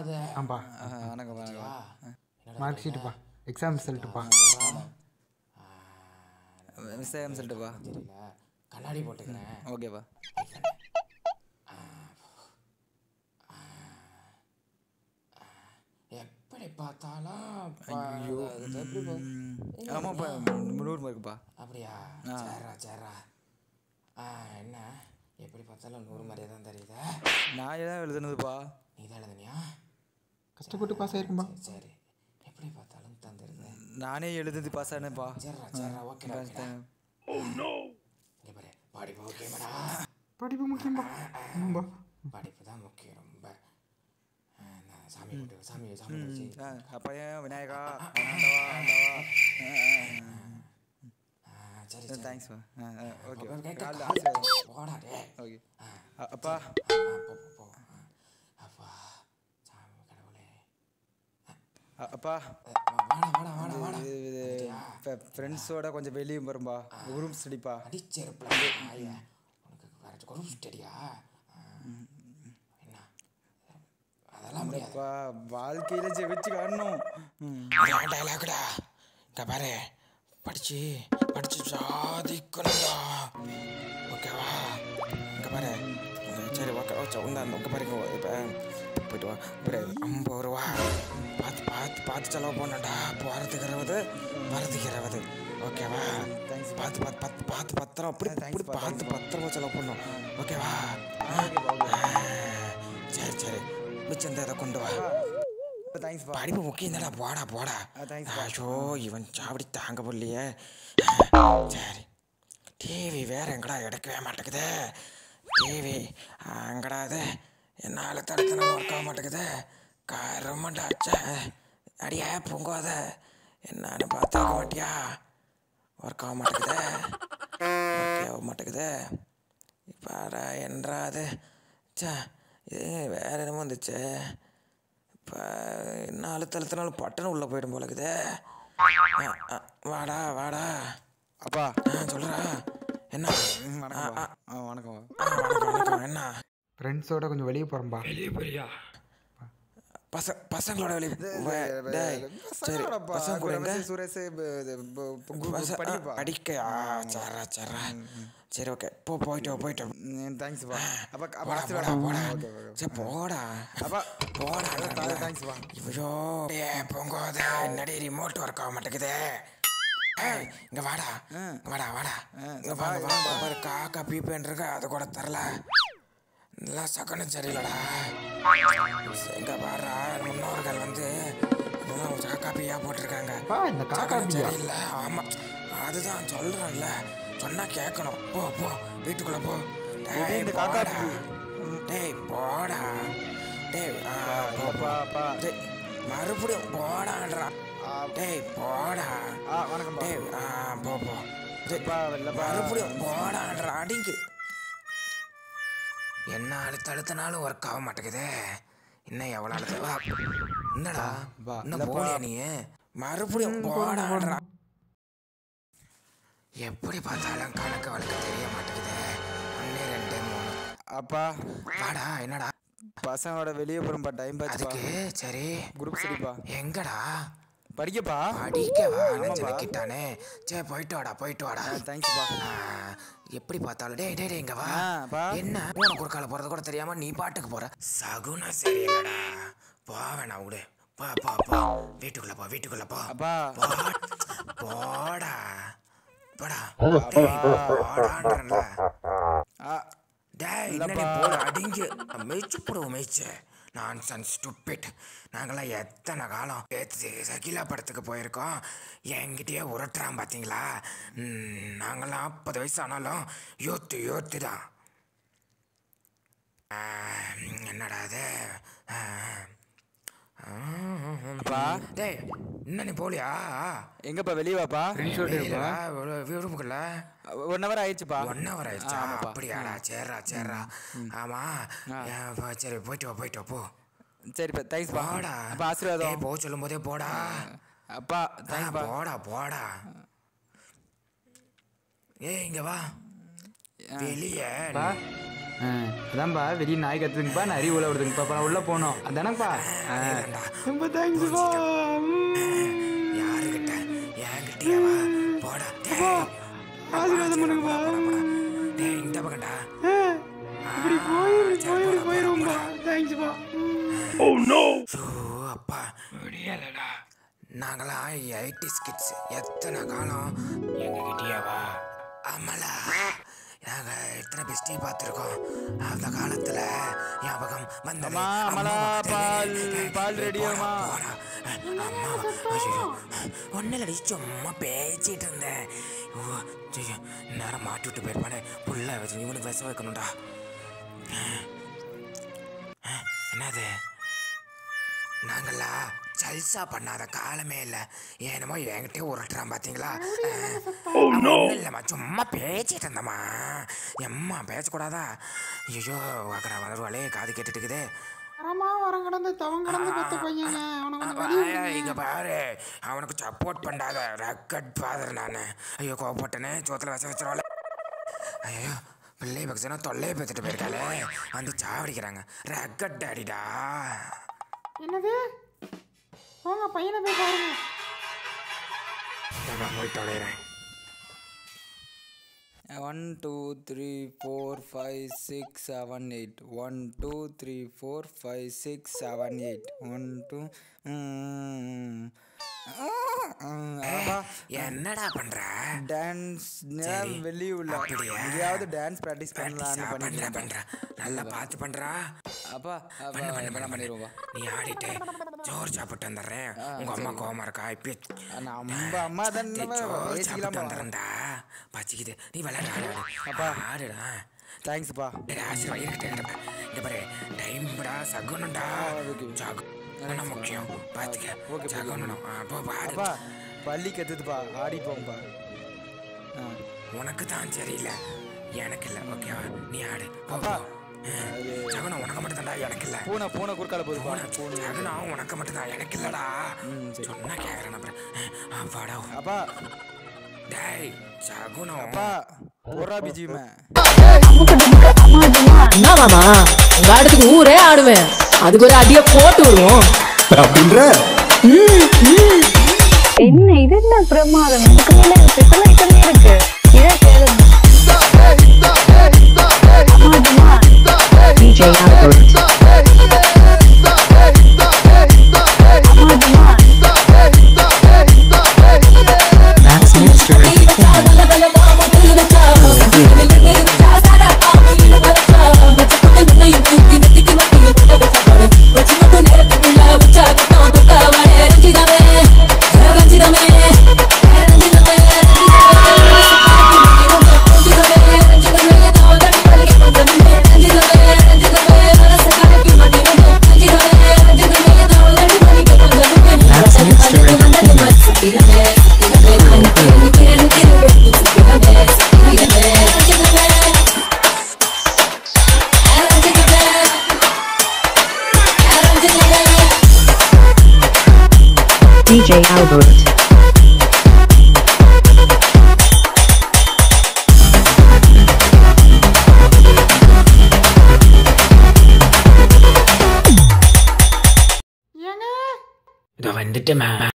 ஆம்பா வணக்கம் வணக்கம். மார்க் ஷீட்டுப்பா, எக்ஸாம் ரிசல்ட்டுப்பா. எக்ஸாம் ரிசல்ட்டுப்பா. தெரியல, கண்ணாடி போட்டுக்கிறேன். ஓகேப்பா. எப்படி பார்த்தாலும் ஐயோ ஆமாப்பா, 100 மார்க்குப்பா. அப்படியா? சரிடா சரிடா. என்ன எப்படி பார்த்தாலும் 100 மாதிரியே தான் தெரியுது. நான் ஏதாவது எழுதுனதுப்பா. நீ தான் எழுதுனியா? கஷ்டப்பட்டு பாஸ் ஆயிருக்கும்பா. சரி, எப்படி பார்த்தாலும் தந்துருது. நானே எழுதுது பாஸ் ஆனேப்பா. சரிடா சரிடா, ஓகேடா. இங்கே பாரு, படிப்பு முக்கியமாடா. படிப்பு முக்கியம்பா. ஆமாம்பா, படிப்பு தான் முக்கியம் ரொம்ப. சாமி போட்டு சாமி சாமி அப்பையா விநாயகா. சரி தேங்க்ஸ்ப்பா. ஓகே போடா டே. ஓகே அப்பா. போ அப்பா சாமி கடவுளே. அப்பா வாடா வாடா வாடா. ஃப்ரெண்ட்ஸோட கொஞ்சம் வெளியே வரும்பா. குரூப் ஸ்டடிப்பா. அடிச்சேருப்பா உனக்கு கரெக்ட் குரூப் ஸ்டடியா? என்ன அதெல்லாம் முடியாதுப்பா, வாழ்க்கையில ஜெயிச்சு காணணும். டைலாக்டா. இங்கே பாரு, படிச்சு சாதிக்கணும்டா. ஓகேவா? இங்கே பாரு. சரி ஓகே ஓகே உண்டா. இங்கே பாருங்க, இப்போ போய்ட்டு வா. ஒரு 50 ரூபா பார்த்து செலவு பண்ணடா. போகிறதுக்கு 20, வரதுக்கு 20. ஓகேவா? பார்த்து பத்திரம் அப்படி பார்த்து பத்திரமா செலவு பண்ணணும். ஓகேவா? சரி மிச்சம் இதை கொண்டு வா. படிப்பு முக்கியம் தானே. போடா. ஐயோ இவன் சாவடி தாங்க போடலையே. சரி, டிவி வேற எங்கடா எடுக்கவே மாட்டேங்குது. டிவி அங்கடா இது என்னால் தடுத்தனால ஒர்க் ஆக மாட்டேங்குது. கரமாட்டாச்சே. அடியா பொங்காத, என்னான்னு பார்த்துக்க மாட்டியா? ஒர்க் ஆக மாட்டேங்குது. இப்போ என்றாது சே, இது வேறு என்னமோ வந்துச்சு. இப்போ என்ன அழுத்தனாலும் பட்டணம் உள்ளே போயிடும் போலக்குது. வாடா அப்பா. சொல்கிறா என்ன? வணக்கம். என்ன ஃப்ரெண்ட்ஸோட கொஞ்சம் வெளியே போகிறோம்பா. வெளியே போறியா? பசங்களோட வெளியே. சரி, பசங்க கூட சுரேஷ் அடிக்க. சரா சரி ஓகே, போயிட்டு. தேங்க்ஸ்ப்பா. போடா. சரி போடா. தேங்க்ஸ்ப்பா. ஐயோ பொங்காத, என்னடி ரிமோட் ஒர்க் ஆக மாட்டேங்குது. இங்க வாடா. இங்க பாரு, காக்கா பீப்பேன் இருக்கு, அது கூட தரல. நல்லா சகனம் சரியில்லடா. எங்க பாடுறா, முன்னோர்கள் வந்து இதெல்லாம் காப்பியா போட்டிருக்காங்க. சகனம் சரியில்லை. ஆமா, அதுதான் சொல்றேன்ல, சொன்னா கேட்கணும். போ வீட்டுக்குள்ள போ. டேய் போடா. மறுபடியும் போடான்றா. டேய் போடா. வணக்கம். போ மறுபடியும் போடான்றா. அடிங்கு. என்ன அழுத்தனாலும் ஒர்க் ஆக மாட்டேங்குது. இன்னும் எவ்வளோ என்னடா இன்னும் போலியா நீ? மறுபடியும் போடான்றா. எப்படி பார்த்தாலும் கணக்கு வழக்கு தெரிய மாட்டேங்குது. 1 2 3. அப்பா வாடா. என்னடா? பசங்களோட வெளியே போகிறோம்ப்பா. டைம் பாத்துக்கு. சரி, குரூப் ஸ்டடிப்பா. எங்கடா படிக்கப்பா? படிக்கவா? நினைக்கிட்டானே. சரி போயிட்டு வாடா. தேங்க்ஸ்ப்பா. எப்படி பார்த்தாலும் டேய் இங்க வா. என்ன போன குறுக்கால போறது கூட தெரியாம நீ பாட்டுக்கு போற. சகுன சரியில்லடா. போவேணா விடு. போ வீட்டுக்குள்ள போ. அப்பா போடா. டேய் என்ன போட அடிங்க. மெய்ச்சு போடுவோம். மெய்ச்சு நான்சென்ஸ் ஸ்டூபிட். நாங்களாம் எத்தனை காலம் சகிலா படத்துக்கு போயிருக்கோம். என்கிட்டயே உரட்டுறான் பார்த்தீங்களா? நாங்களாம் 50 வயசு ஆனாலும் யூத்து தான். என்னடா அது? டேய் என்ன நீ போலியா? எங்கப்பா? வெளியே வாப்பா. விரும்புகல 1 hour ஆயிடுச்சுப்பா. 1 hour ஆயிடுச்சா? அப்படியாடா. சரிடா. ஆமா சரி, போயிட்டு வா போ. சரிப்பா. தேங்க்ஸ்ப்பா. போடா. அப்பா ஆசீர்வாதம். போ சொல்லும் போதே போடா. அப்பா தேங்க்ஸ்ப்பா. போடா. இங்க வா. வெளியே அதான்ப்பா வெளியே நாய் கத்துதுங்கப்பா நிறைய உள்ள விடுதுங்கப்பா அப்புறம் உள்ள போனோம் அதானப்பா ரொம்ப தேங்க்ஸ்ப்பா யாருக்கிட்ட என்கிட்டயாவா போடா ஆசீர்வாதம் பண்ணுங்கப்பா டேய் இந்த பக்கம்டா இப்படி போயிருவோம்ப்பா தேங்க்ஸ்ப்பா ஓ நோ அப்பா முடியலடா நாங்களாம் 80s கிட்ஸ் எத்தனை காலம் எங்ககிட்டயாவா ஆமாலா நாங்கள் எத்தனை பெஸ்டி பார்த்துருக்கோம் அந்த காலத்தில் ஞாபகம் வந்தமா பால் ரெடியாமா அம்மா ஒன்னில் சும்மா பேசிட்டு இருந்தேன் நேரம் மாட்டி விட்டு போயிருப்பானே புள்ள வச்சு இவனுக்கு விஷம் வைக்கணும்டா என்னது நாங்களா ஜல்சா பண்ணாத காலமே இல்லை ஏனமோ என்கிட்டே உருட்டுறான் பார்த்தீங்களா இல்லைம்மா சும்மா பேசிட்டு இருந்தம்மா எம்மா பேசக்கூடாதா ஐயோ அக்கறை வந்துருவாளே காது கேட்டுட்டு இருக்குதே இங்க பாரு அவனுக்கு சப்போர்ட் பண்ணாத ரக்கட் ஃபாதர் நான் ஐயோ கோவப்பட்டனே சோத்துல வச வச்சிருவாள் ஐயோ பிள்ளை பக்சனா தொல்லையை பேத்துட்டு போயிருக்காளே வந்து சாவடிக்கிறாங்க ரக்கட் டாடிடா என்னது போங்க பையனை போய் பாருங்க போய் தொலைகிறேன் 1 2 3 4 5 6 7 8 1 2 3 4 5 6 7 8 1 2 என்னடா பண்ற டான்ஸ் வெளியே உள்ள எங்கேயாவது டான்ஸ் ப்ராக்டிஸ் பண்ணலாம்னு பண்ற நல்லா பார்த்து பண்றா அப்பா பண்ணிடுவோம் நீ ஆடிட்டு சோறு சாப்பிட்டு வந்துடுறேன் உங்க அம்மா கோவமா இருக்கா இப்ப நம்ம அம்மா தானே சாப்பிட்டு வந்துடுறேன்டா பச்சிக்குது நீ விளையாடு அப்பா ஆடுடா தேங்க்ஸ்ப்பா இங்க பாரு டைம்டா சகுனண்டா சகுனம் முக்கியம் பாத்துக்க சகுனம் அப்பா பள்ளி கத்துதுப்பா ஆடி போங்கப்பா உனக்கு தான் சரியில்லை எனக்கு இல்லை ஓகேவா நீ ஆடு பாப்பா சகுனம் உனக்கு மட்டும் தான்டா எனக்கு இல்லை பூனை குறுக்கால போகுது சகுனம் உனக்கு மட்டும் தான் எனக்கு இல்லடா சொன்னா கேக்குறேன் அப்புறம் அப்பாடா அப்பா டேய் சகுனம் அப்பா போறா பிஜிமே என்ன மாமா உங்க ஆட்டத்துக்கு ஊரே ஆடுவேன் அதுக்கு ஒரு அடியை போட்டு விடுவோம் அப்படின்ற என்ன இது என்ன பிரமாதம் இதுக்கு மேல ஸ்பெஷல் ஐட்டமே இருக்கு இதை கேளுங்க DJ Albert. இதை வந்துட்டு